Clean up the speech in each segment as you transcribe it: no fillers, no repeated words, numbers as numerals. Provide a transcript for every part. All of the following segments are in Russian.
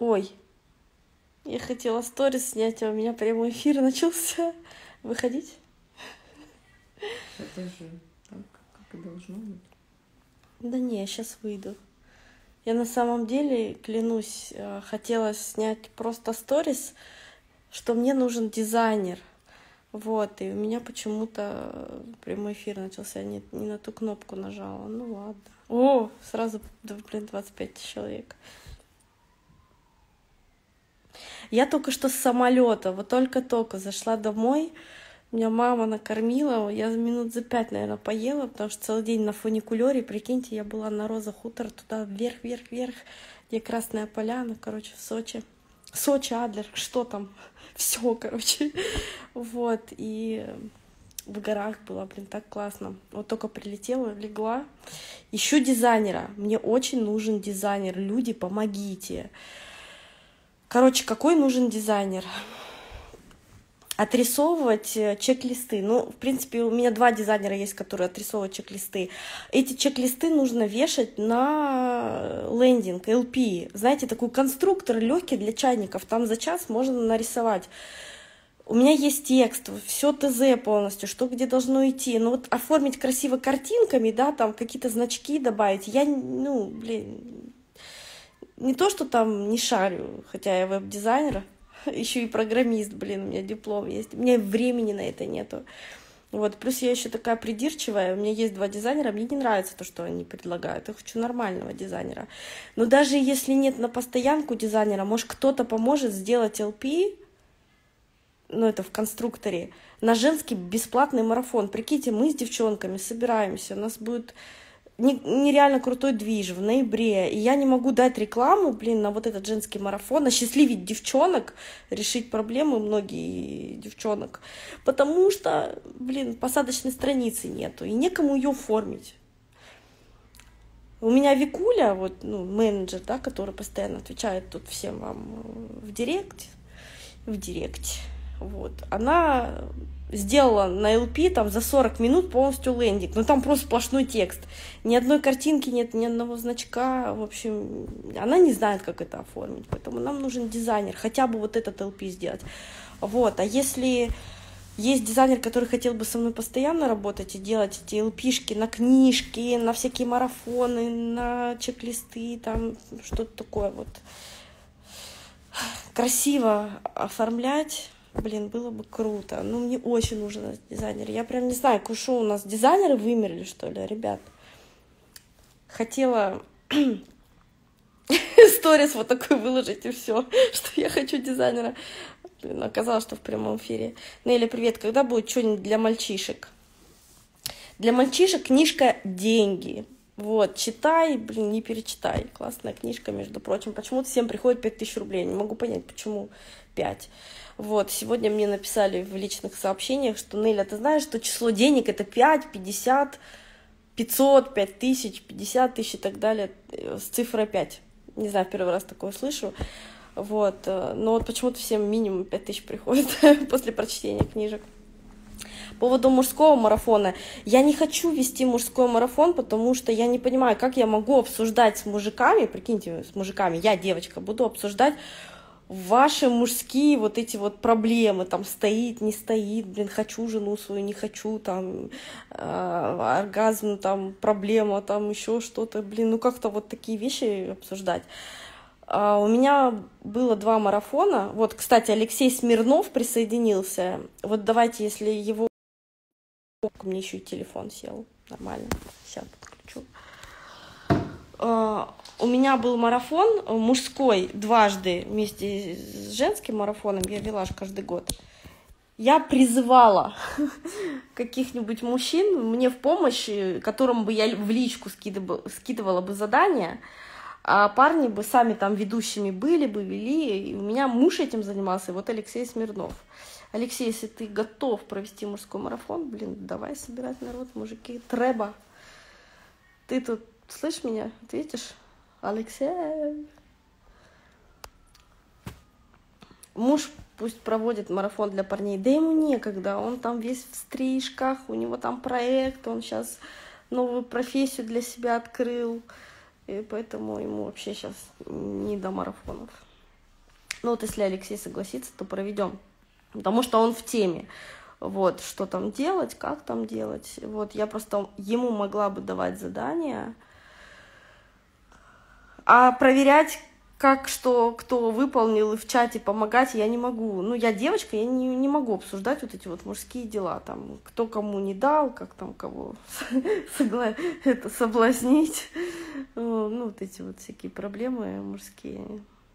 Ой, я хотела сторис снять, а у меня прямой эфир начался. Выходить? Это же так, как и должно быть. Да не, я сейчас выйду. Я на самом деле, клянусь, хотела снять просто сторис, что мне нужен дизайнер. Вот, и у меня почему-то прямой эфир начался, я не на ту кнопку нажала. Ну ладно. О, сразу, да, блин, 25 человек. Я только что с самолета, вот только-только зашла домой. Меня мама накормила, я минут за 5, наверное, поела, потому что целый день на фуникулере, прикиньте, я была на Роза Хутор, туда вверх, вверх, вверх, где Красная Поляна, короче, в Сочи. Сочи, Адлер, что там? Все, короче. Вот, и в горах было, блин, так классно. Вот только прилетела, легла. Ищу дизайнера. Мне очень нужен дизайнер. Люди, помогите. Короче, какой нужен дизайнер? Отрисовывать чек-листы. Ну, в принципе, у меня 2 дизайнера есть, которые отрисовывают чек-листы. Эти чек-листы нужно вешать на лендинг, LP. Знаете, такой конструктор легкий для чайников. Там за час можно нарисовать. У меня есть текст, все ТЗ полностью, что где должно идти. Но вот оформить красиво картинками, да, там какие-то значки добавить, я, ну, блин, не то, что там не шарю, хотя я веб-дизайнер, еще и программист, блин, у меня диплом есть. У меня времени на это нету. Вот, плюс я еще такая придирчивая, у меня есть 2 дизайнера, мне не нравится то, что они предлагают, я хочу нормального дизайнера. Но даже если нет на постоянку дизайнера, может кто-то поможет сделать LP, ну это в конструкторе, на женский бесплатный марафон. Прикиньте, мы с девчонками собираемся, у нас будет нереально крутой движ в ноябре, и я не могу дать рекламу, блин, на вот этот женский марафон, осчастливить девчонок, решить проблемы многие девчонок, потому что, блин, посадочной страницы нету, и некому ее оформить. У меня Викуля, вот, ну, менеджер, да, который постоянно отвечает тут всем вам в директе, вот, она сделала на LP там за 40 минут полностью лендинг, но там просто сплошной текст, ни одной картинки нет, ни одного значка, в общем, она не знает, как это оформить, поэтому нам нужен дизайнер, хотя бы вот этот LP сделать, вот, а если есть дизайнер, который хотел бы со мной постоянно работать и делать эти LP-шки на книжки, на всякие марафоны, на чек-листы, там что-то такое вот красиво оформлять, блин, было бы круто. Ну, мне очень нужен дизайнер. Я прям не знаю, что у нас дизайнеры вымерли, что ли, ребят. Хотела сторис вот такой выложить, и все, что я хочу дизайнера. Блин, оказалось, что в прямом эфире. Нелли, привет. Когда будет что-нибудь для мальчишек? Для мальчишек книжка «Деньги». Вот, читай, блин, не перечитай. Классная книжка, между прочим. Почему-то всем приходит 5000 рублей. Не могу понять, почему 5. Вот, сегодня мне написали в личных сообщениях, что, Неля, ты знаешь, что число денег это 5, 50, 500, 5000, 50 тысяч и так далее, с цифрой 5. Не знаю, первый раз такое слышу. Вот, но вот почему-то всем минимум 5000 приходит после прочтения книжек. По поводу мужского марафона. Я не хочу вести мужской марафон, потому что я не понимаю, как я могу обсуждать с мужиками, прикиньте, с мужиками, я девочка, буду обсуждать ваши мужские вот эти вот проблемы, там стоит, не стоит, блин, хочу жену свою, не хочу, там, оргазм, там, проблема, там, еще что-то, блин, ну как-то вот такие вещи обсуждать. У меня было 2 марафона, вот, кстати, Алексей Смирнов присоединился, вот давайте, если его... Мне еще и телефон сел, нормально, сейчас подключу. У меня был марафон мужской дважды вместе с женским марафоном, я вела же каждый год. Я призывала каких-нибудь мужчин мне в помощь, которым бы я в личку скидывала бы задания, а парни бы сами там ведущими были бы, вели, и у меня муж этим занимался, и вот Алексей Смирнов. Алексей, если ты готов провести мужской марафон, блин, давай собирать народ, мужики, треба. Ты тут слышишь меня? Ответишь? Алексей. Муж пусть проводит марафон для парней. Да ему некогда, он там весь в стрижках, у него там проект, он сейчас новую профессию для себя открыл. И поэтому ему вообще сейчас не до марафонов. Ну вот если Алексей согласится, то проведем, потому что он в теме. Вот, что там делать, как там делать. Вот, я просто ему могла бы давать задания, а проверять, как что, кто выполнил, и в чате помогать я не могу. Ну, я девочка, я не могу обсуждать вот эти вот мужские дела. Там, кто кому не дал, как там кого соблазнить. Ну, вот эти вот всякие проблемы мужские.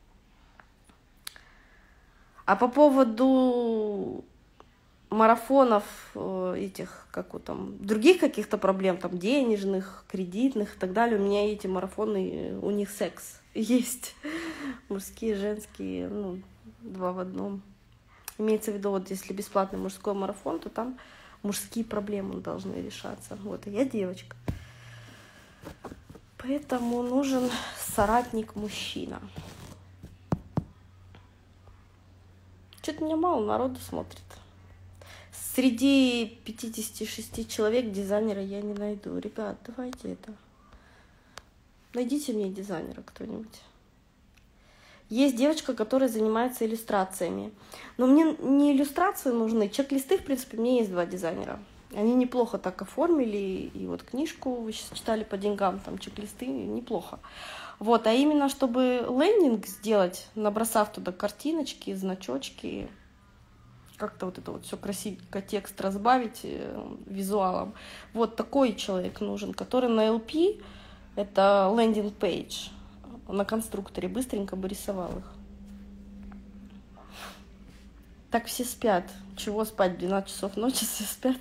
А по поводу марафонов этих, как вот там, других каких-то проблем, там, денежных, кредитных и так далее, у меня эти марафоны, у них секс есть. Мужские, женские, ну, 2 в 1. Имеется в виду, вот если бесплатный мужской марафон, то там мужские проблемы должны решаться. Вот, и я девочка. Поэтому нужен соратник-мужчина. Что-то меня мало народу смотрит. Среди 56 человек дизайнера я не найду. Ребят, давайте это. Найдите мне дизайнера кто-нибудь. Есть девочка, которая занимается иллюстрациями. Но мне не иллюстрации нужны. Чек-листы, в принципе, у меня есть 2 дизайнера. Они неплохо так оформили. И вот книжку вы сейчас читали по деньгам, там чек-листы неплохо. Вот, а именно, чтобы лендинг сделать, набросав туда картиночки, значочки, как-то вот это вот все красивенько, текст разбавить визуалом. Вот такой человек нужен, который на LP, это лендинг-пейдж, на конструкторе быстренько бы рисовал их. Так все спят. Чего спать? 12 часов ночи все спят.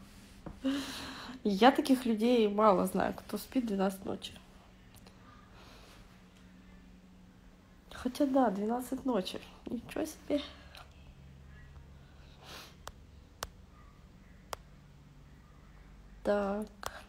Я таких людей мало знаю, кто спит 12 ночи. Хотя да, 12 ночи. Ничего себе. Так.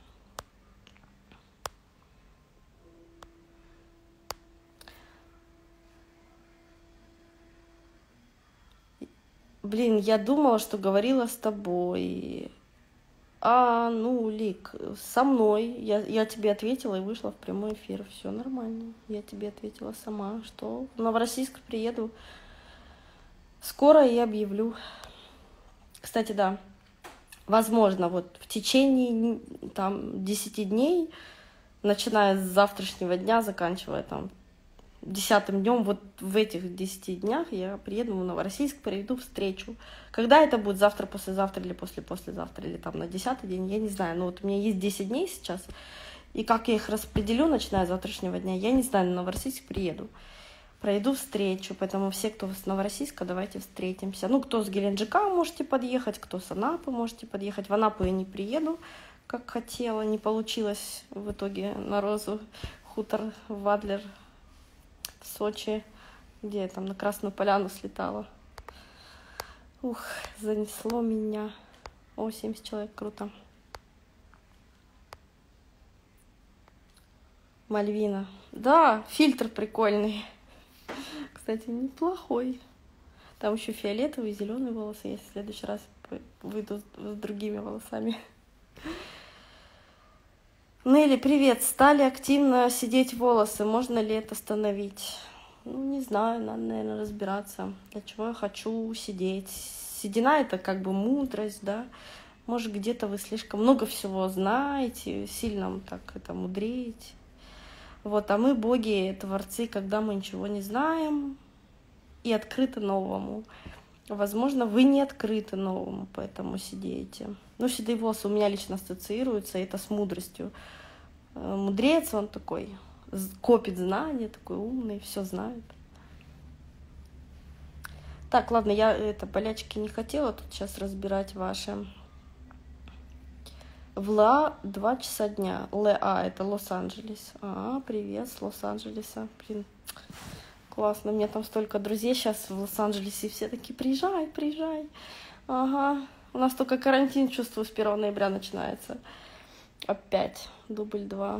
Блин, я думала, что говорила с тобой. Ну, Лик, со мной. Я тебе ответила и вышла в прямой эфир. Все нормально. Я тебе ответила сама, что в Новороссийск приеду скоро и объявлю. Кстати, да, возможно, вот в течение там 10 дней, начиная с завтрашнего дня, заканчивая там 10-м днем, вот в этих 10 днях я приеду в Новороссийск, проведу встречу. Когда это будет, завтра, послезавтра или послезавтра, или там на 10-й день, я не знаю. Но вот у меня есть 10 дней сейчас, и как я их распределю, начиная с завтрашнего дня, я не знаю, на Новороссийск приеду. Пройду встречу, поэтому все, кто с Новороссийска, давайте встретимся. Ну, кто с Геленджика, можете подъехать, кто с Анапы, можете подъехать. В Анапу я не приеду, как хотела, не получилось в итоге на Розу, хутор Вадлер, в Сочи, где я там на Красную Поляну слетала. Ух, занесло меня. О, 70 человек, круто. Мальвина. Да, фильтр прикольный. Кстати, неплохой. Там еще фиолетовые, зеленые волосы. Я в следующий раз выйду с другими волосами. Нелли, привет. Стали активно сидеть волосы. Можно ли это остановить? Ну, не знаю, надо, наверное, разбираться. Для чего я хочу сидеть. Седина — это как бы мудрость, да. Может, где-то вы слишком много всего знаете, сильно так это мудреете. Вот, а мы боги, творцы, когда мы ничего не знаем и открыты новому. Возможно, вы не открыты новому, поэтому сидите. Ну, седые волосы у меня лично ассоциируются, это с мудростью. Мудрец, он такой, копит знания, такой умный, все знает. Так, ладно, я болячки не хотела тут сейчас разбирать ваши. В 2 часа дня. Это Лос-Анджелес. Привет с Лос-Анджелеса. Блин, классно. У меня там столько друзей сейчас в Лос-Анджелесе. Все такие, приезжай, приезжай. Ага. У нас только карантин, чувствую, с 1 ноября начинается. Опять. Дубль 2.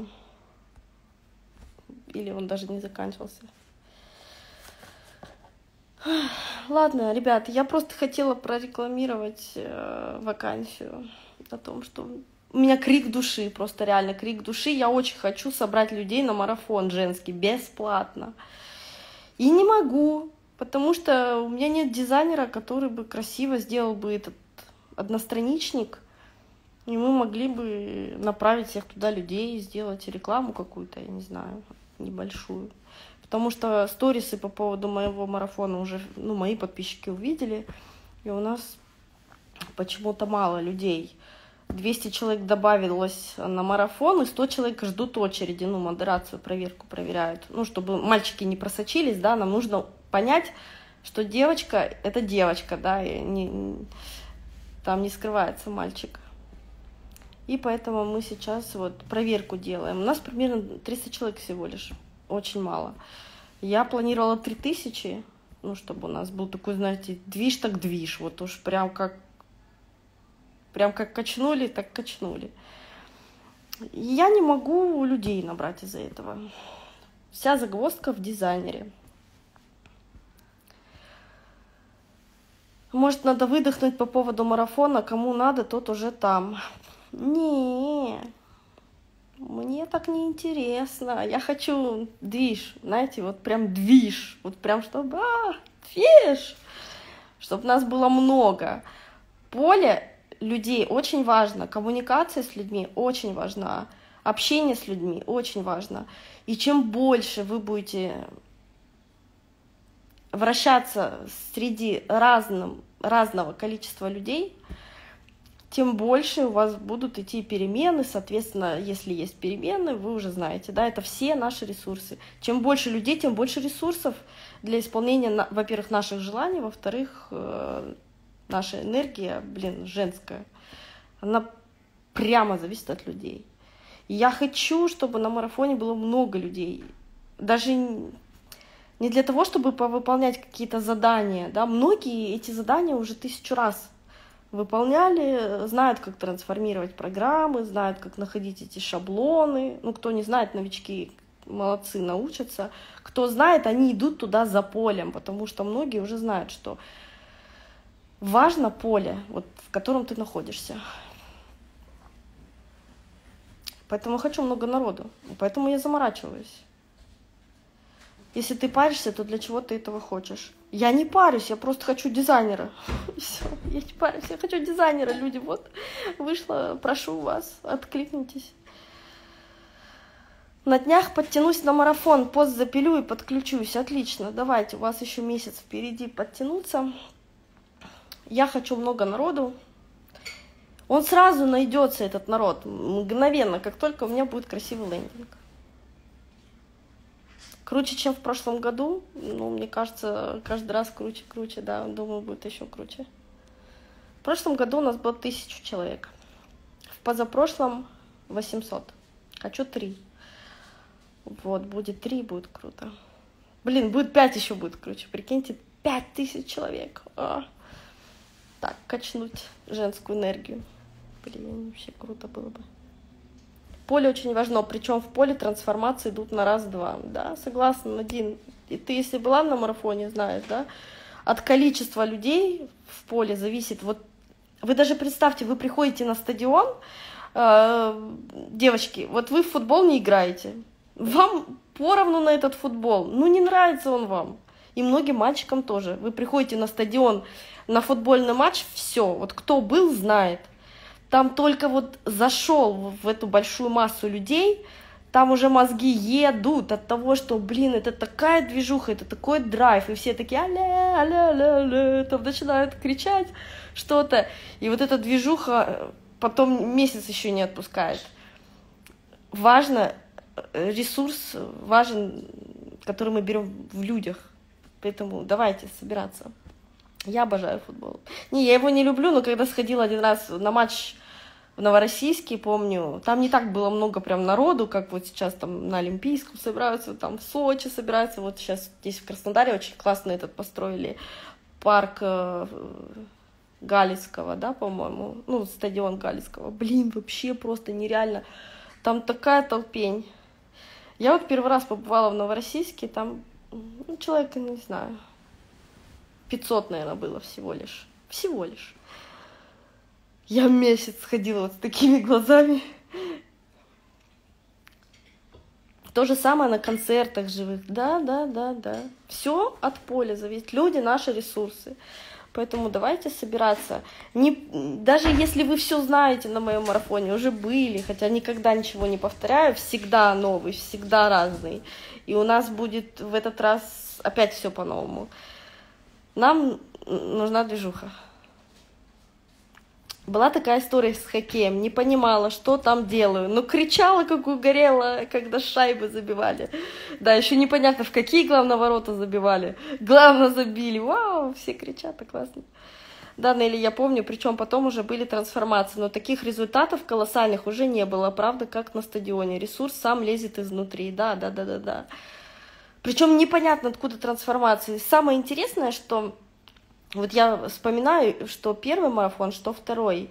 Или он даже не заканчивался. Ладно, ребят, я просто хотела прорекламировать вакансию о том, что у меня крик души, просто реально крик души. Я очень хочу собрать людей на марафон женский бесплатно. И не могу. Потому что у меня нет дизайнера, который бы красиво сделал бы этот одностраничник, и мы могли бы направить всех туда людей, сделать рекламу какую-то, я не знаю, небольшую. Потому что сторисы по поводу моего марафона уже, ну, мои подписчики увидели, и у нас почему-то мало людей. 200 человек добавилось на марафон, и 100 человек ждут очереди, ну, модерацию, проверку проверяют. Ну, чтобы мальчики не просочились, да, нам нужно понять, что девочка — это девочка, да, и там не скрывается мальчик. И поэтому мы сейчас вот проверку делаем. У нас примерно 300 человек всего лишь, очень мало. Я планировала 3000, ну, чтобы у нас был такой, знаете, движ так движ, вот уж прям как качнули, так качнули. Я не могу людей набрать из-за этого. Вся загвоздка в дизайнере. Может, надо выдохнуть по поводу марафона, кому надо, тот уже там. Не, мне так не интересно. Я хочу движ, знаете, вот прям движ. Вот прям чтобы, движ! Чтобы нас было много. Поле людей очень важно, коммуникация с людьми очень важна, общение с людьми очень важно. И чем больше вы будете вращаться среди разного количества людей, тем больше у вас будут идти перемены. Соответственно, если есть перемены, вы уже знаете, да, это все наши ресурсы. Чем больше людей, тем больше ресурсов для исполнения, во-первых, наших желаний, во-вторых, наша энергия, женская, она прямо зависит от людей. И я хочу, чтобы на марафоне было много людей. Даже не для того, чтобы повыполнять какие-то задания. Да? Многие эти задания уже 1000 раз выполняли, знают, как трансформировать программы, знают, как находить эти шаблоны. Ну, кто не знает, новички молодцы, научатся. Кто знает, они идут туда за полем, потому что многие уже знают, что важно поле, вот, в котором ты находишься. Поэтому хочу много народу, поэтому я заморачиваюсь. Если ты паришься, то для чего ты этого хочешь? Я не парюсь, я просто хочу дизайнера. Все, я не парюсь, я хочу дизайнера, люди. Вот, вышла, прошу вас, откликнитесь. На днях подтянусь на марафон, пост запилю и подключусь. Отлично, давайте, у вас еще месяц впереди подтянуться. Я хочу много народу. Он сразу найдется, этот народ, мгновенно, как только у меня будет красивый лендинг. Круче, чем в прошлом году. Ну, мне кажется, каждый раз круче, да. Думаю, будет еще круче. В прошлом году у нас было 1000 человек. В позапрошлом 800. Хочу 3. Вот, будет 3, будет круто. Будет 5 еще будет круче. Прикиньте, 5000 человек. Так, качнуть женскую энергию. Вообще круто было бы. Поле очень важно, причем в поле трансформации идут на раз-два. Да, согласна, Надин. И ты, если была на марафоне, знаешь, да, от количества людей в поле зависит. Вот вы даже представьте, вы приходите на стадион, девочки, вот вы в футбол не играете. Вам поровну на этот футбол. Ну, не нравится он вам. И многим мальчикам тоже. Вы приходите на стадион, на футбольный матч, все. Вот кто был, знает. Там только вот зашел в эту большую массу людей, там уже мозги едут от того, что, это такая движуха, это такой драйв, и все такие аля, там начинают кричать что-то, и вот эта движуха потом месяц еще не отпускает. Важно, ресурс важен, который мы берем в людях, поэтому давайте собираться. Я обожаю футбол. Я его не люблю, но когда сходила один раз на матч в Новороссийске, помню, там не так было много прям народу, как вот сейчас там на Олимпийском собираются, там в Сочи собираются. Вот сейчас здесь в Краснодаре очень классно этот построили парк Галицкого, да, по-моему, стадион Галицкого. Вообще просто нереально. Там такая толпень. Я вот первый раз побывала в Новороссийске, там, человек, не знаю, 500, наверное, было всего лишь. Всего лишь. Я месяц ходила вот с такими глазами. То же самое на концертах живых. Да. Все от поля зависит. Люди — наши ресурсы. Поэтому давайте собираться. Даже если вы все знаете на моем марафоне, уже были, хотя никогда ничего не повторяю, всегда новый, всегда разный. И у нас будет в этот раз опять все по-новому. Нам нужна движуха. Была такая история с хоккеем, не понимала, что там делаю, но кричала, как угорела, когда шайбы забивали. Да, еще непонятно, в какие, главное, ворота забивали. Главное, забили. Вау, все кричат, так классно. Да, Нелли, я помню, причем потом уже были трансформации, но таких результатов колоссальных уже не было, правда, как на стадионе. Ресурс сам лезет изнутри, да. Причем непонятно, откуда трансформации. Самое интересное, что вот я вспоминаю, что первый марафон, что второй.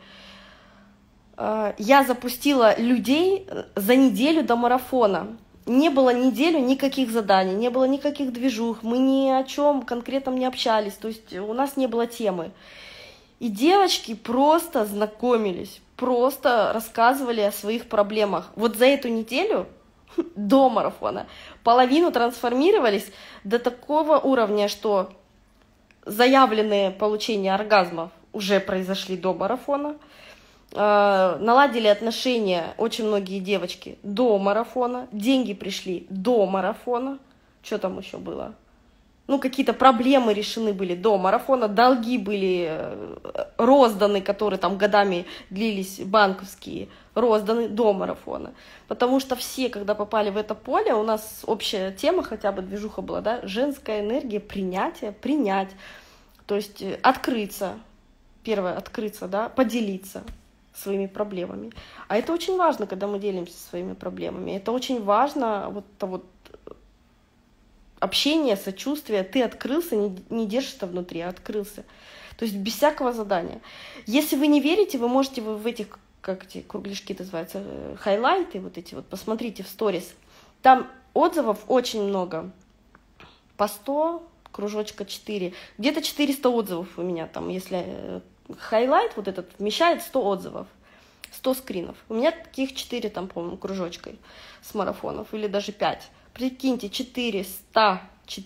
Я запустила людей за неделю до марафона. Не было неделю никаких заданий, не было никаких движух, мы ни о чем конкретном не общались, то есть у нас не было темы. И девочки просто знакомились, просто рассказывали о своих проблемах. Вот за эту неделю до марафона половину трансформировались до такого уровня, что заявленные получения оргазмов уже произошли до марафона. Наладили отношения очень многие девочки до марафона. Деньги пришли до марафона. Что там еще было? Ну, какие-то проблемы решены были до марафона. Долги были розданы, которые там годами длились, банковские, розданы до марафона. Потому что все, когда попали в это поле, у нас общая тема, хотя бы движуха была, да, женская энергия, принятие, принять. То есть открыться, первое, открыться, да, поделиться своими проблемами. А это очень важно, когда мы делимся своими проблемами. Это очень важно, вот общение, сочувствие. Ты открылся, не держишь это внутри, а открылся. То есть без всякого задания. Если вы не верите, вы можете в этих, как эти кругляшки называются, хайлайты, вот эти вот, посмотрите в сторис. Там отзывов очень много. По 100, кружочка 4. Где-то 400 отзывов у меня там, если хайлайт вот этот вмещает 100 отзывов, 100 скринов. У меня таких 4 там, по-моему, кружочкой с марафонов, или даже 5. Прикиньте, 400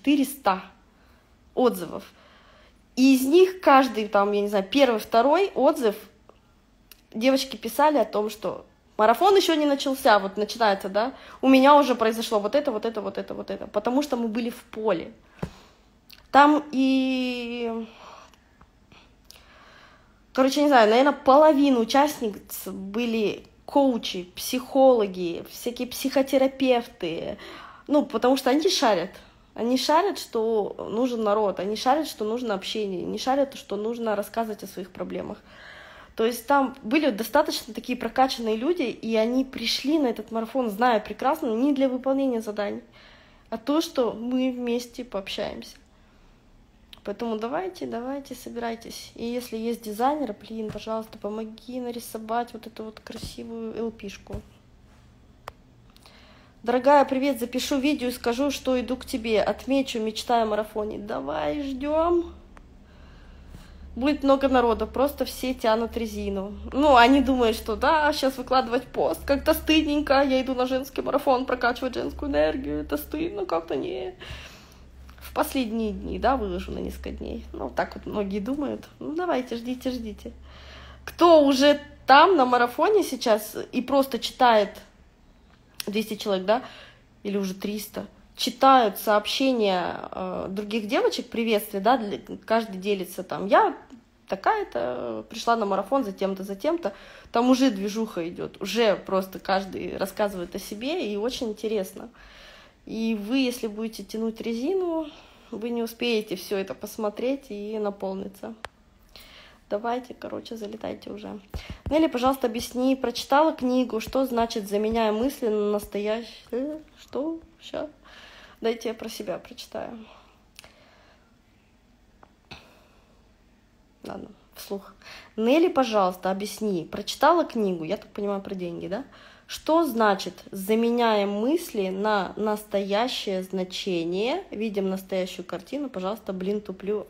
отзывов. И из них каждый, там, я не знаю, первый, второй отзыв девочки писали о том, что марафон еще не начался, вот начинается, да, у меня уже произошло вот это, потому что мы были в поле. Там короче, не знаю, наверное, половина участниц были коучи, психологи, всякие психотерапевты. Ну, потому что они шарят. Они шарят, что нужен народ, они шарят, что нужно общение, они шарят, что нужно рассказывать о своих проблемах. То есть там были достаточно такие прокачанные люди, и они пришли на этот марафон, зная прекрасно, не для выполнения заданий, а то, что мы вместе пообщаемся. Поэтому давайте, собирайтесь. И если есть дизайнер, пожалуйста, помоги нарисовать вот эту вот красивую ЛПшку. Дорогая, привет, запишу видео и скажу, что иду к тебе. Отмечу, мечтаю о марафоне. Давай, ждем. Будет много народа, просто все тянут резину. Ну, они думают, что да, сейчас выкладывать пост, как-то стыдненько. Я иду на женский марафон прокачивать женскую энергию. Это стыдно, как-то не... В последние дни, да, выложу на несколько дней. Ну, так вот многие думают. Ну, давайте, ждите. Кто уже там, на марафоне сейчас, и просто читает 200 человек, да, или уже 300, читают сообщения других девочек, приветствия, да, каждый делится там. Я такая-то пришла на марафон за тем-то. Там уже движуха идет, уже просто каждый рассказывает о себе, и очень интересно. И вы, если будете тянуть резину, вы не успеете все это посмотреть и наполниться. Давайте, залетайте уже. Нелли, пожалуйста, объясни, прочитала книгу, что значит «заменяя мысли на настоящее». Что? Сейчас. Дайте я про себя прочитаю. Ладно, вслух. Нелли, пожалуйста, объясни, прочитала книгу, я так понимаю, про деньги, да? Что значит «заменяем мысли на настоящее значение»? Видим настоящую картину, пожалуйста, туплю,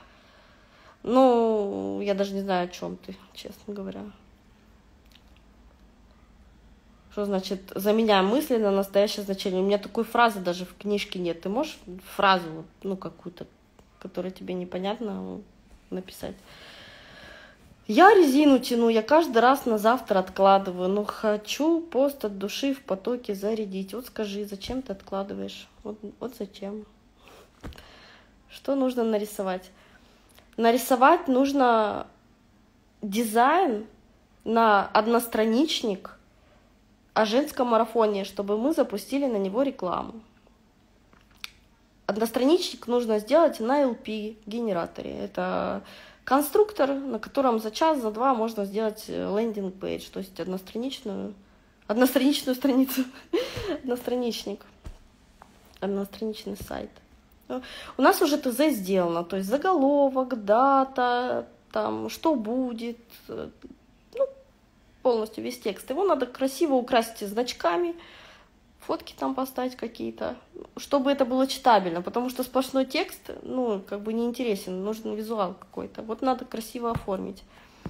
Ну, я даже не знаю, о чем ты, честно говоря. Что значит заменяем мысли на настоящее значение? У меня такой фразы даже в книжке нет. Ты можешь фразу, ну, какую-то, которая тебе непонятна, написать? Я резину тяну, я каждый раз на завтра откладываю, но хочу пост от души в потоке зарядить. Вот скажи, зачем ты откладываешь? Вот зачем? Что нужно нарисовать? Нарисовать нужно дизайн на одностраничник о женском марафоне, чтобы мы запустили на него рекламу. Одностраничник нужно сделать на LP-генераторе. Это конструктор, на котором за час, за два можно сделать лендинг-пейдж, то есть одностраничную страницу, одностраничник, одностраничный сайт. У нас уже ТЗ сделано, то есть заголовок, дата, там, что будет, ну, полностью весь текст. Его надо красиво украсить значками, фотки там поставить какие-то, чтобы это было читабельно, потому что сплошной текст, ну, как бы неинтересен, нужен визуал какой-то. Вот надо красиво оформить.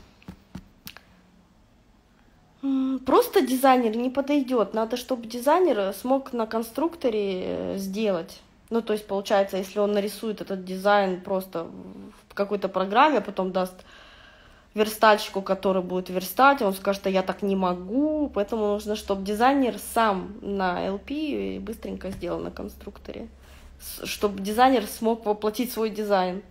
Просто дизайнер не подойдет, надо, чтобы дизайнер смог на конструкторе сделать. Ну, то есть, получается, если он нарисует этот дизайн просто в какой-то программе, потом даст верстальщику, который будет верстать, он скажет, что я так не могу, поэтому нужно, чтобы дизайнер сам на LP быстренько сделал на конструкторе, чтобы дизайнер смог воплотить свой дизайн.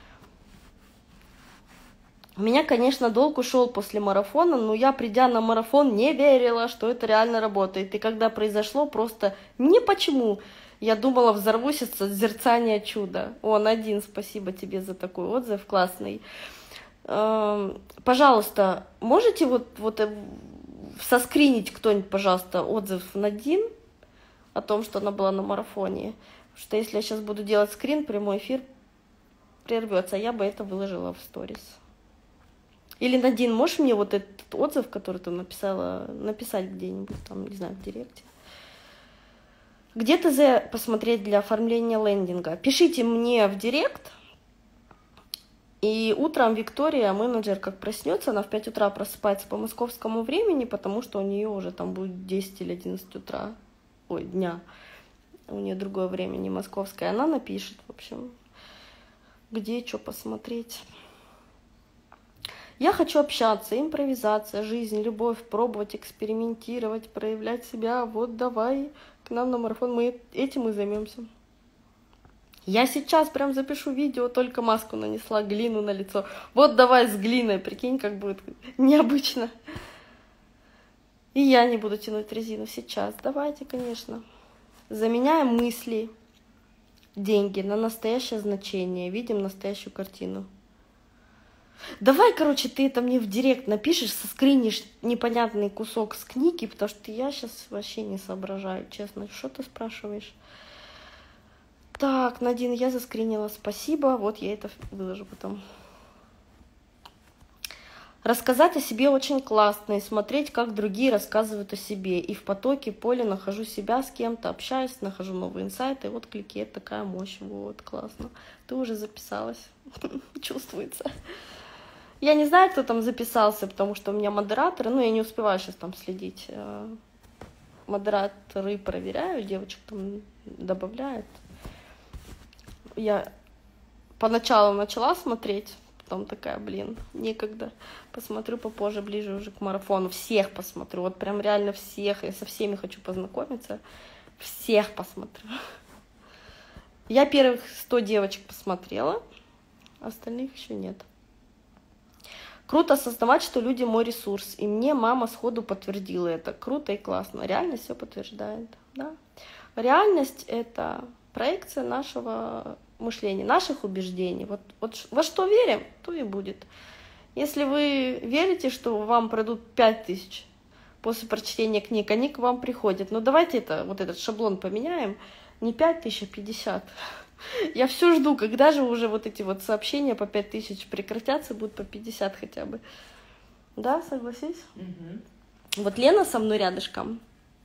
У меня, конечно, долг ушел после марафона, но я, придя на марафон, не верила, что это реально работает. И когда произошло, просто не почему. Я думала, взорвусь от созерцания чуда. Надин, спасибо тебе за такой отзыв, классный. Пожалуйста, можете вот соскринить кто-нибудь, пожалуйста, отзыв Надин о том, что она была на марафоне? Потому что если я сейчас буду делать скрин, прямой эфир прервется, я бы это выложила в сторис. Или, Надин, можешь мне вот этот отзыв, который ты написала, написать где-нибудь там, не знаю, в директе? Где ТЗ посмотреть для оформления лендинга? Пишите мне в директ. И утром Виктория, менеджер, как проснется, она в 5 утра просыпается по московскому времени, потому что у нее уже там будет 10 или 11 утра, дня. У нее другое время, не московское. Она напишет, в общем, где что посмотреть. Я хочу общаться, импровизация, жизнь, любовь, пробовать, экспериментировать, проявлять себя. Вот давай к нам на марафон, мы этим и займемся. Я сейчас прям запишу видео, только маску нанесла, глину на лицо. Вот давай с глиной, прикинь, как будет необычно. И я не буду тянуть резину сейчас. Давайте, конечно. Заменяем мысли, деньги на настоящее значение. Видим настоящую картину. Давай, короче, ты это мне в директ напишешь, соскринишь непонятный кусок с книги, потому что я сейчас вообще не соображаю, честно. Что ты спрашиваешь? Так, Надин, я заскринила, спасибо. Вот я это выложу потом. Рассказать о себе очень классно и смотреть, как другие рассказывают о себе. И в потоке поле нахожу себя с кем-то, общаюсь, нахожу новые инсайты. Вот клики, это такая мощь. Вот, классно. Ты уже записалась. Чувствуется. Я не знаю, кто там записался, потому что у меня модераторы, я не успеваю сейчас там следить. Модераторы проверяю, девочек там добавляют. Я поначалу начала смотреть, потом такая, некогда. Посмотрю попозже, ближе уже к марафону. Всех посмотрю, вот прям реально всех. Я со всеми хочу познакомиться. Всех посмотрю. Я первых 100 девочек посмотрела, остальных еще нет. Круто осознавать, что люди мой ресурс. И мне мама сходу подтвердила это. Круто и классно. Реальность все подтверждает. Да? Реальность — это проекция нашего мышления, наших убеждений. Вот во что верим, то и будет. Если вы верите, что вам пройдут 5000 после прочтения книг, они к вам приходят. Но давайте этот шаблон поменяем. Не 5000, а 50. Я все жду, когда же уже эти сообщения по 5000 прекратятся, будут по 50 хотя бы. Да, согласись? Угу. Вот Лена со мной рядышком.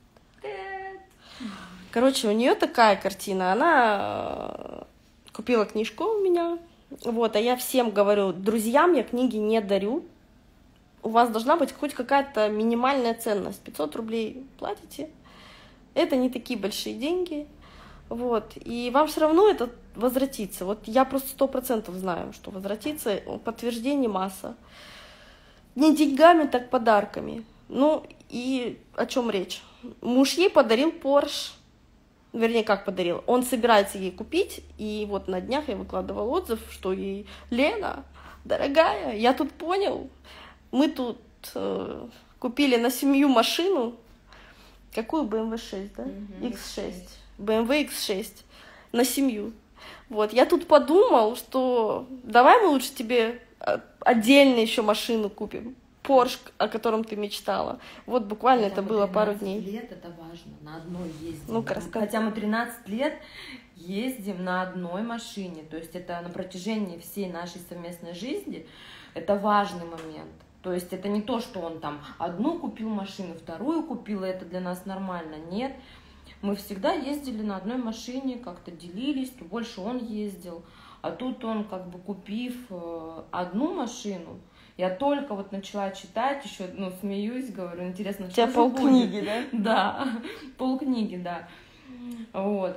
Короче, у нее такая картина. Она купила книжку у меня. А я всем говорю, друзьям я книги не дарю. у вас должна быть хоть какая-то минимальная ценность. 500 рублей платите, это не такие большие деньги, вот, и вам все равно это возвратится. Вот я просто 100% знаю, что возвратится, подтверждений масса. Не деньгами, так подарками. Ну, и о чем речь? Муж ей подарил Porsche. Вернее, как подарил? Он собирается ей купить, и вот на днях я выкладывала отзыв, что ей: Лена, дорогая, я тут понял, мы тут купили на семью машину. Какую? BMW 6, да? X6. BMW X6 на семью. Вот, я тут подумал, что давай мы лучше тебе отдельно еще машину купим. Порш, о котором ты мечтала. Вот буквально это было пару дней. 13 лет это важно, на одной ездим. Ну-ка, рассказывай. Хотя мы 13 лет ездим на одной машине. То есть это на протяжении всей нашей совместной жизни, это важный момент. То есть это не то, что он там одну купил машину, вторую купил, и это для нас нормально. Нет. Мы всегда ездили на одной машине, как-то делились, то больше он ездил. А тут он, как бы купив одну машину, я только вот начала читать, еще, ну, смеюсь, говорю, интересно, что у тебя же полкниги, будет? да? Да, полкниги, да. Вот.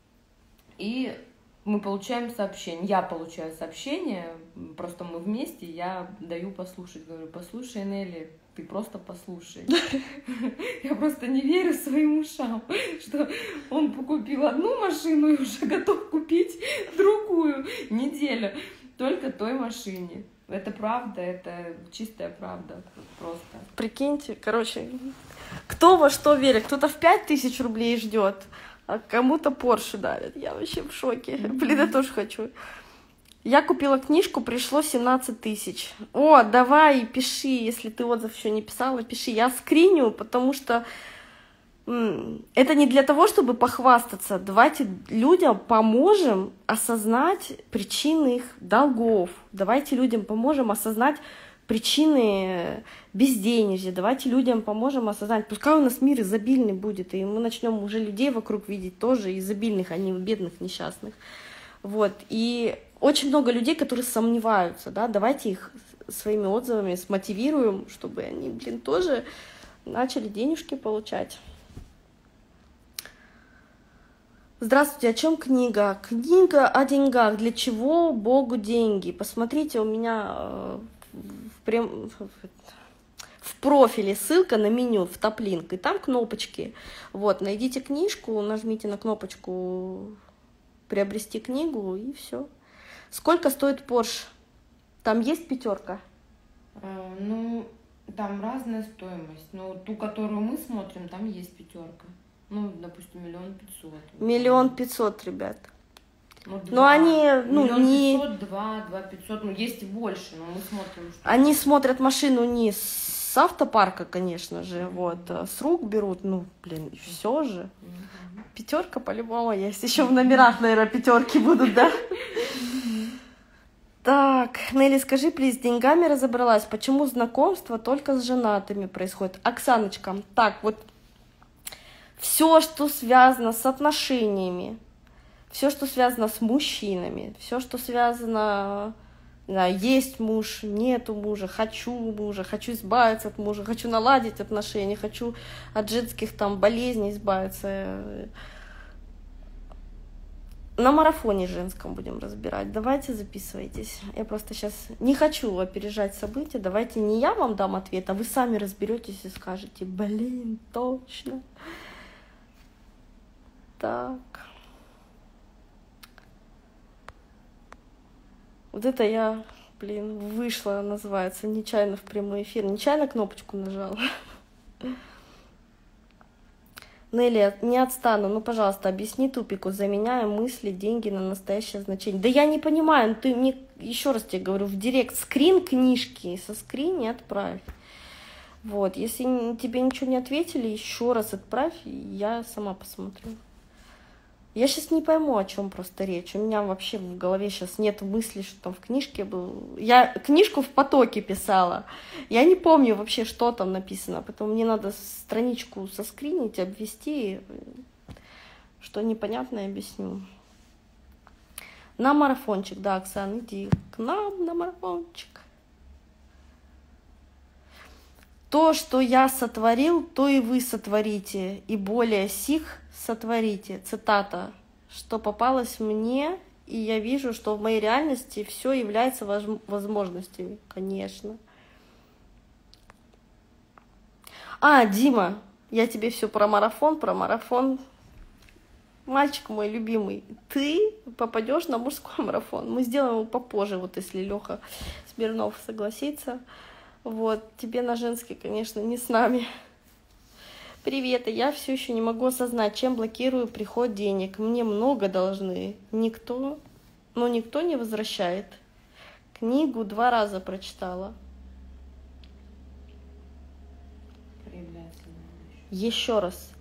И мы получаем сообщение, я получаю сообщение, просто мы вместе, я даю послушать, говорю: послушай, Нелли, ты просто послушай. Я просто не верю своим ушам, что он купил одну машину и уже готов купить другую неделю только той машине. Это правда, это чистая правда просто. Прикиньте, короче, кто во что верит. Кто-то в 5000 рублей ждет, а кому-то Порше дарят. Я вообще в шоке. Блин, я тоже хочу. Я купила книжку, пришло 17 тысяч. О, давай, пиши, если ты отзыв еще не писала, пиши. Я скриню, потому что это не для того, чтобы похвастаться. Давайте людям поможем осознать причины их долгов. Давайте людям поможем осознать причины безденежья. Давайте людям поможем осознать. Пускай у нас мир изобильный будет, и мы начнем уже людей вокруг видеть тоже изобильных, а не бедных, несчастных. Вот. И очень много людей, которые сомневаются, да, давайте их своими отзывами смотивируем, чтобы они, тоже начали денежки получать. Здравствуйте, о чем книга? Книга о деньгах. Для чего Богу деньги? Посмотрите, у меня в профиле ссылка на меню, в топ-линк, и там кнопочки. Вот, найдите книжку, нажмите на кнопочку «Приобрести книгу», и все. Сколько стоит Porsche? Там есть 5? Ну, там разная стоимость. Но ту, которую мы смотрим, там есть 5. Ну, допустим, 1 500 000. 1 500 000, ребят. Ну, но они, 1 не... 500 000, 2 500 000, ну, есть и больше, но мы смотрим, что... Они смотрят машину не с автопарка, конечно же, вот, а с рук берут, все же. 5 по-любому есть. Еще в номерах, наверное, 5 будут, да? Так, Нелли, скажи, плиз, с деньгами разобралась, почему знакомство только с женатыми происходит? Оксаночка, так, вот все, что связано с отношениями, все, что связано с мужчинами, все, что связано, да, есть муж, нету мужа, хочу избавиться от мужа, хочу наладить отношения, хочу от женских там болезней избавиться. На марафоне женском будем разбирать. Давайте записывайтесь. Я просто сейчас не хочу опережать события. Давайте не я вам дам ответ, а вы сами разберетесь и скажете: блин, точно. Так. Вот это я, вышла, называется, нечаянно в прямой эфир. Нечаянно кнопочку нажала. Нелли, не отстану, пожалуйста, объясни тупику, заменяя мысли, деньги на настоящее значение. Да я не понимаю, ты мне, еще раз тебе говорю, в директ скрин книжки, со скрин отправь. Вот, если тебе ничего не ответили, еще раз отправь, я сама посмотрю. Я сейчас не пойму, о чем просто речь. У меня вообще в голове сейчас нет мысли, что там в книжке был. Я книжку в потоке писала. Я не помню вообще, что там написано. Поэтому мне надо страничку соскринить, обвести. Что непонятно, объясню. На марафончик, да, Оксан, иди к нам на марафончик. То, что я сотворил, то и вы сотворите, и более сих сотворите. Цитата. Что попалось мне, и я вижу, что в моей реальности все является возможностями. Конечно. Дима, я тебе все про марафон, Мальчик мой любимый, ты попадешь на мужской марафон. Мы сделаем его попозже, вот если Леха Смирнов согласится. Вот, тебе на женский, конечно, не с нами. Привет, я все еще не могу осознать, чем блокирую приход денег. Мне много должны. Никто не возвращает. Книгу 2 раза прочитала. Еще раз.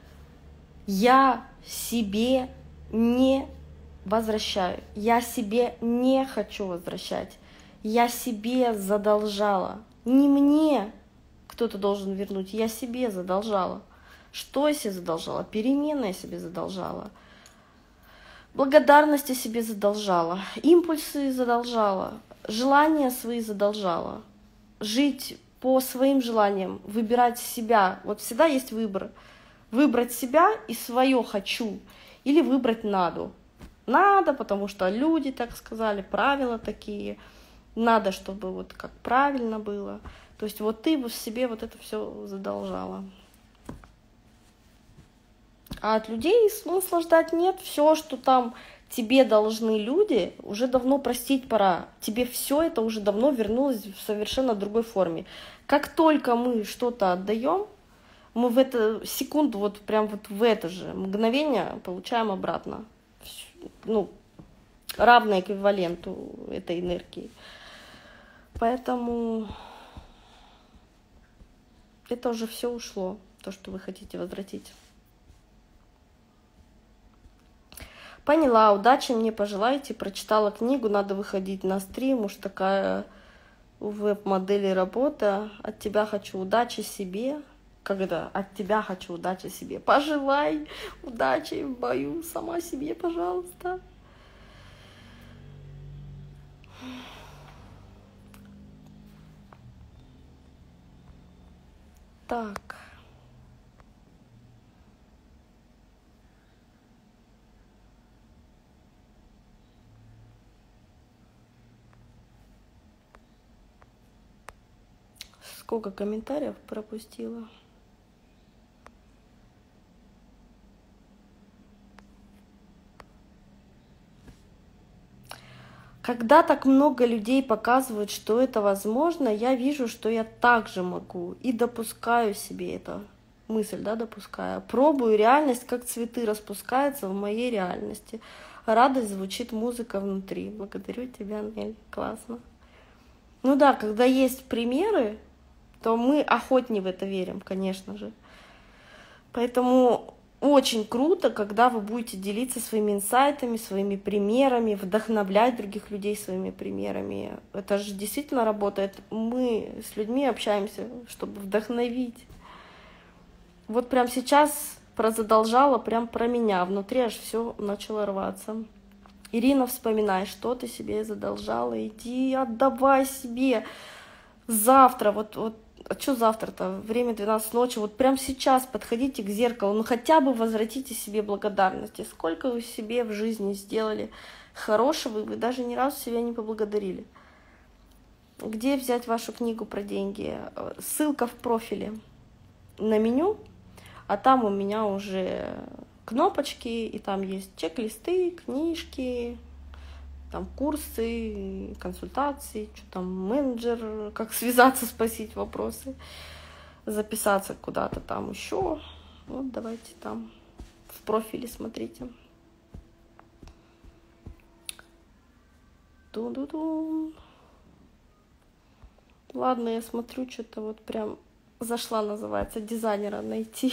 Я себе не возвращаю. Я себе не хочу возвращать. Я себе задолжала. Не мне кто-то должен вернуть. Я себе задолжала. Что я себе задолжала? Перемены я себе задолжала. Благодарности себе задолжала. Импульсы задолжала. Желания свои задолжала. Жить по своим желаниям. Выбирать себя. Вот всегда есть выбор. Выбрать себя и свое «хочу» или выбрать «надо». Надо, потому что люди так сказали, правила такие. Надо, чтобы вот как правильно было. То есть вот ты в себе вот это все задолжала. А от людей смысла ждать нет. Все, что там тебе должны люди, уже давно простить пора. Тебе все это уже давно вернулось в совершенно другой форме. Как только мы что-то отдаем, мы в эту секунду, вот прям вот в это же мгновение получаем обратно. Ну, равное эквиваленту этой энергии. Поэтому это уже все ушло, то, что вы хотите возвратить. Поняла, удачи мне пожелайте. Прочитала книгу, надо выходить на стрим. Уж такая у веб-модели работа. От тебя хочу удачи себе. Когда от тебя хочу удачи себе. Пожелай удачи в бою сама себе, пожалуйста. Так. Сколько комментариев пропустила? Когда так много людей показывают, что это возможно, я вижу, что я также могу. И допускаю себе это. Мысль, да, допускаю. Пробую реальность, как цветы распускаются в моей реальности. Радость, звучит музыка внутри. Благодарю тебя, Нель. Классно. Ну да, когда есть примеры, то мы охотнее в это верим, конечно же. Поэтому очень круто, когда вы будете делиться своими инсайтами, своими примерами, вдохновлять других людей своими примерами. Это же действительно работает. Мы с людьми общаемся, чтобы вдохновить. Вот прям сейчас прозадолжала, прям про меня. Внутри аж все начало рваться. Ирина, вспоминай, что ты себе задолжала. Иди, отдавай себе. Завтра, а что завтра-то? Время 12 ночи. Вот прямо сейчас подходите к зеркалу. Ну хотя бы возвратите себе благодарности. Сколько вы себе в жизни сделали хорошего, и вы даже ни разу себя не поблагодарили. Где взять вашу книгу про деньги? Ссылка в профиле на меню. А там у меня уже кнопочки, и там есть чек-листы, книжки, там курсы, консультации, что там менеджер, как связаться, спросить вопросы, записаться куда-то там еще. Вот давайте там в профиле смотрите. Ту-ду-ду. Ладно, я смотрю, что-то вот прям зашла, называется, дизайнера найти.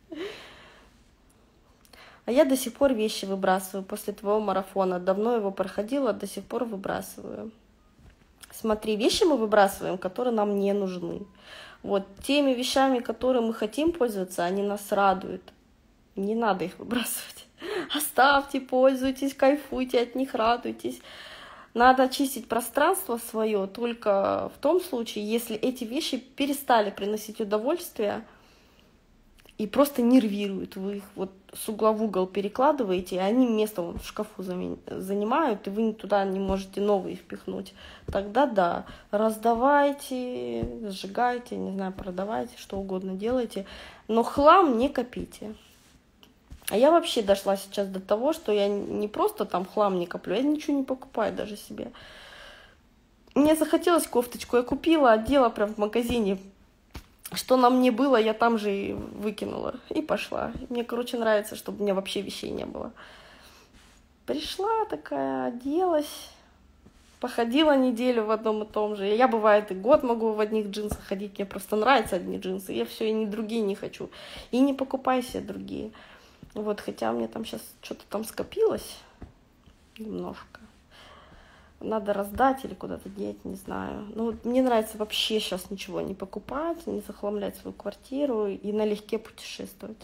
А я до сих пор вещи выбрасываю после твоего марафона. Давно его проходила, до сих пор выбрасываю. Смотри, вещи мы выбрасываем, которые нам не нужны. Вот теми вещами, которые мы хотим пользоваться, они нас радуют. Не надо их выбрасывать. Оставьте, пользуйтесь, кайфуйте от них, радуйтесь. Надо очистить пространство свое только в том случае, если эти вещи перестали приносить удовольствие и просто нервируют. Вы их вот с угла в угол перекладываете, и они место вон в шкафу занимают, и вы туда не можете новые впихнуть. Тогда да, раздавайте, сжигайте, не знаю, продавайте, что угодно делайте, но хлам не копите. А я вообще дошла сейчас до того, что я не просто там хлам не коплю, я ничего не покупаю даже себе. Мне захотелось кофточку, я купила, одела прям в магазине. Что на мне было, я там же и выкинула. И пошла. Мне, короче, нравится, чтобы у меня вообще вещей не было. Пришла такая, оделась, походила неделю в одном и том же. Я, бывает, и год могу в одних джинсах ходить. Мне просто нравятся одни джинсы. Я все, и ни другие не хочу. И не покупай себе другие. Вот, хотя мне там сейчас что-то там скопилось немножко. Надо раздать или куда-то деть, не знаю. Ну, мне нравится вообще сейчас ничего не покупать, не захламлять свою квартиру и налегке путешествовать.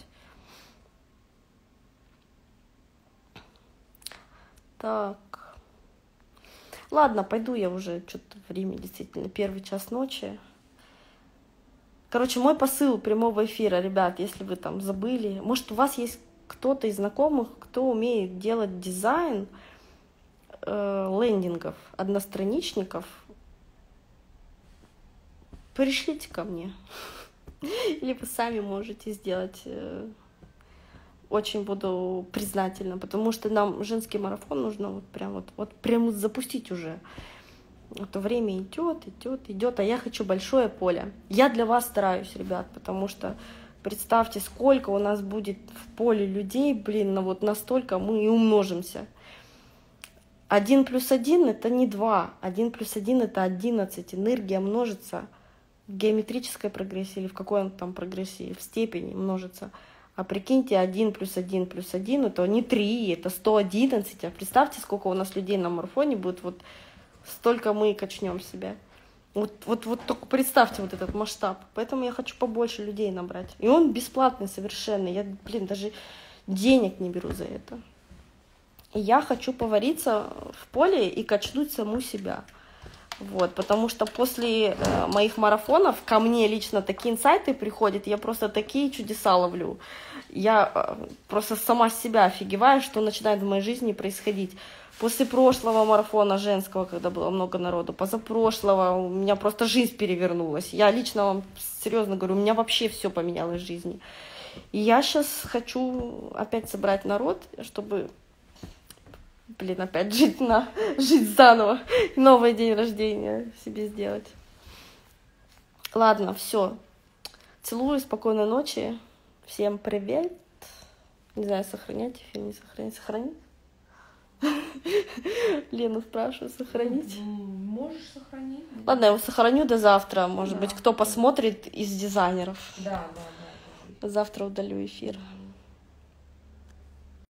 Так. Ладно, пойду я уже, что-то время действительно, 1:00 ночи. Короче, мой посыл прямого эфира, ребят, если вы там забыли, может, у вас есть кто-то из знакомых, кто умеет делать дизайн лендингов, одностраничников, пришлите ко мне. Или вы сами можете сделать. Очень буду признательна, потому что нам женский марафон нужно вот прям запустить уже. Вот время идет, а я хочу большое поле. Я для вас стараюсь, ребят, потому что представьте, сколько у нас будет в поле людей, блин, ну вот настолько мы и умножимся. 1 + 1 это не 2, 1 + 1 это 11. Энергия множится в геометрической прогрессии или в какой он там прогрессии, в степени множится. А прикиньте, 1 + 1 + 1 это не 3, это 111. А представьте, сколько у нас людей на марафоне будет, вот столько мы и качнем себя. Вот только представьте вот этот масштаб. Поэтому я хочу побольше людей набрать. И он бесплатный совершенно. Я, даже денег не беру за это. И я хочу повариться в поле и качнуть саму себя. Вот, потому что после моих марафонов ко мне лично такие инсайты приходят, я просто такие чудеса ловлю. Я просто сама с себя офигеваю, что начинает в моей жизни происходить. После прошлого марафона женского, когда было много народу, позапрошлого, у меня просто жизнь перевернулась. Я лично вам серьезно говорю, у меня вообще все поменялось в жизни. И я сейчас хочу опять собрать народ, чтобы, опять жить заново, новый день рождения себе сделать. Ладно, все. Целую, спокойной ночи. Всем привет. Не знаю, сохранять эфир, не сохранять. Сохранить? Лену спрашиваю, сохранить? Можешь сохранить. Ладно, я его сохраню до завтра. Может быть, кто посмотрит из дизайнеров. Да. Завтра удалю эфир.